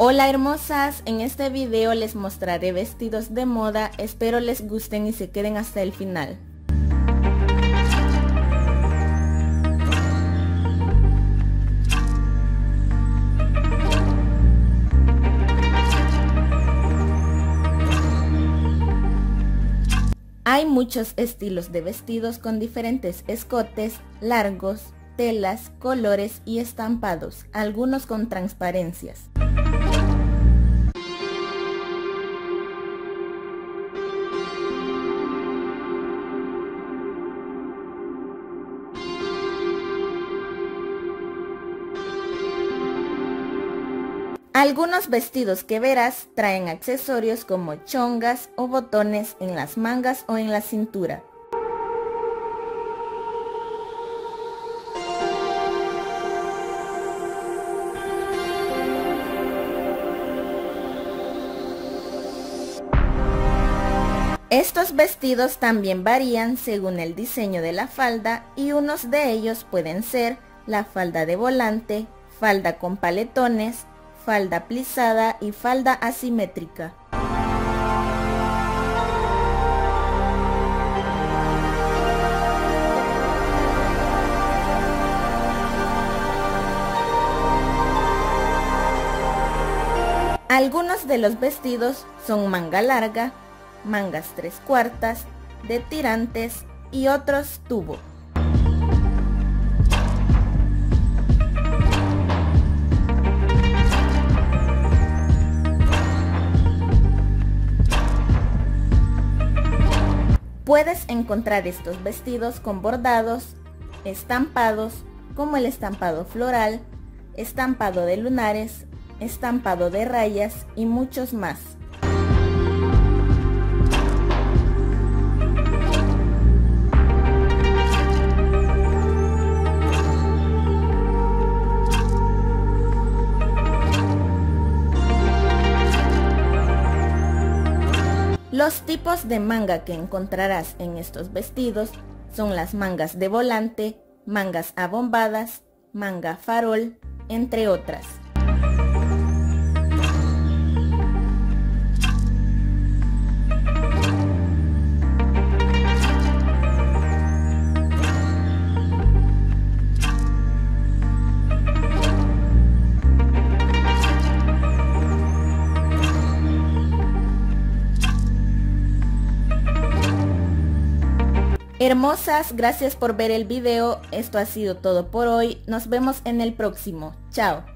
Hola hermosas, en este video les mostraré vestidos de moda, espero les gusten y se queden hasta el final. Hay muchos estilos de vestidos con diferentes escotes, largos, telas, colores y estampados, algunos con transparencias. Algunos vestidos que verás traen accesorios como chongas o botones en las mangas o en la cintura. Estos vestidos también varían según el diseño de la falda y unos de ellos pueden ser la falda de volante, falda con paletones, falda plisada y falda asimétrica. Algunos de los vestidos son manga larga, mangas 3/4, de tirantes y otros tubo. Puedes encontrar estos vestidos con bordados, estampados, como el estampado floral, estampado de lunares, estampado de rayas y muchos más. Los tipos de manga que encontrarás en estos vestidos son las mangas de volante, mangas abombadas, manga farol, entre otras. Hermosas, gracias por ver el video, esto ha sido todo por hoy, nos vemos en el próximo, chao.